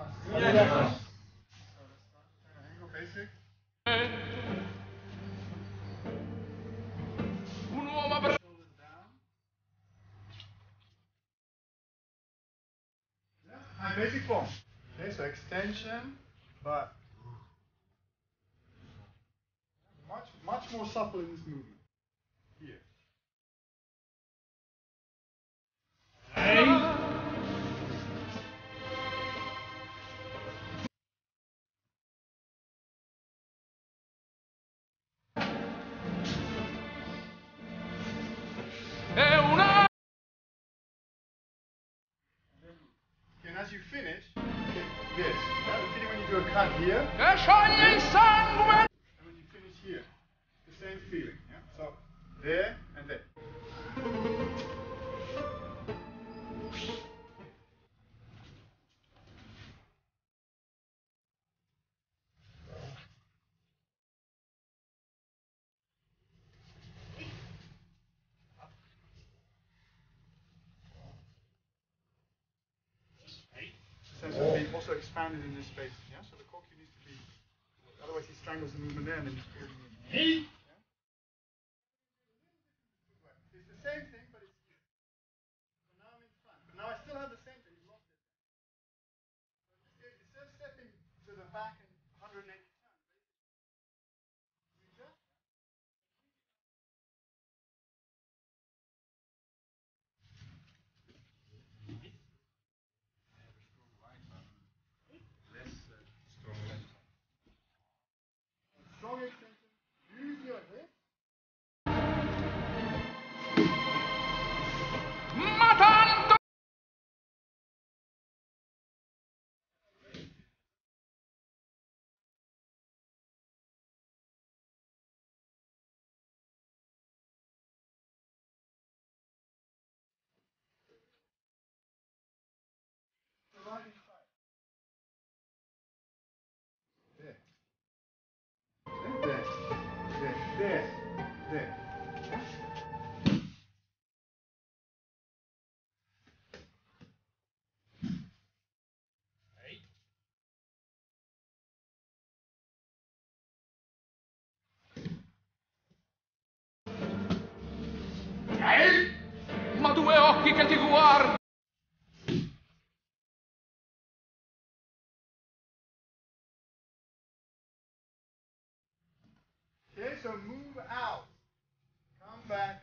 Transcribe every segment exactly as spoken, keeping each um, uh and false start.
Yeah. So let's start triangle basic. Shoulders down. Yeah. My basic form. Okay, so extension, but much much more supple in this movement. Here. Hey. And as you finish, this. Yeah, the feeling when you do a cut here. And when you finish here, the same feeling. Yeah? So there and there. Sense of being also expanded in this space. Yeah? So the cork needs to be, otherwise he strangles the movement there and then he's pulling the movement. Yeah? It's the same thing, but it's here. So now I'm in front. But now I still have the same thing. He's lost it. So instead of stepping to the back and one hundred eighty turns, strong extension. Use your hip. Right inside. There. There. There. There. There. Ma due occhi che ti guardano. Okay, so move out. Come back.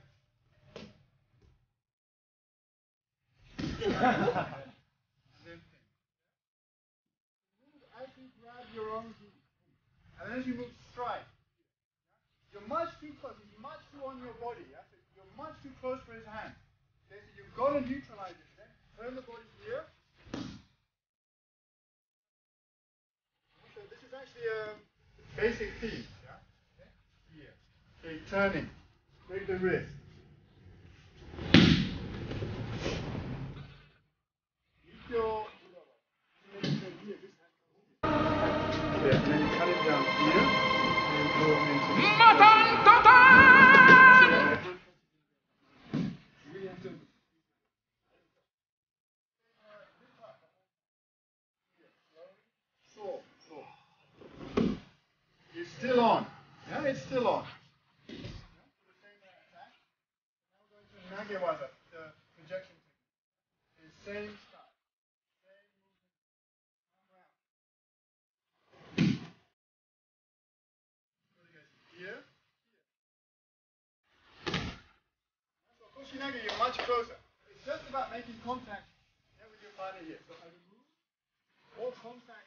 And then think. Move as you grab your own feet. And then as you move, strike. You're much too close. He's much too on your body. Yeah? So you're much too close for his hand. Okay, so you've got to neutralize it. Okay? Turn the body here. So this is actually a basic theme. Yeah? Okay? Here. Okay, turning. Break the wrist. Keep your here. This hand comes here. Yeah, and then you cut it down here. And go into Ma tanto tanto. really have to. So, so. It's still on. Yeah, it's still on. Yeah? The same attack. Now we're going to Nage Waza, the projection technique. The same style. Same movement. Come around. Here. So Koshinage, you're much closer. It's just about making contact, yeah, with your partner here. So as you move, more contact.